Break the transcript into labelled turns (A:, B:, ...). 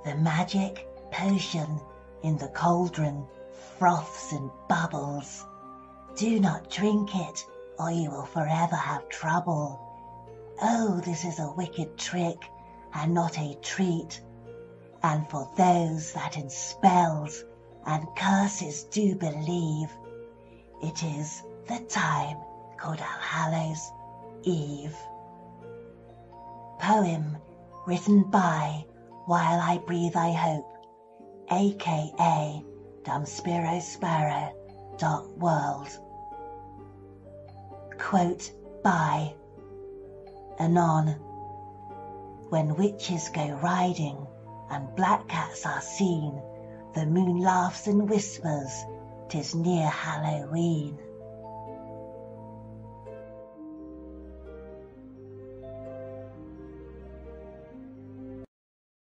A: The magic potion in the cauldron froths and bubbles. Do not drink it, or you will forever have trouble. Oh, this is a wicked trick, and not a treat. And for those that in spells and curses do believe, it is the time called All Hallows Eve. Poem written by While I Breathe I Hope, aka dumbspirosparrow.world. Quote by Anon. When witches go riding and black cats are seen, the moon laughs and whispers, 'tis near Halloween.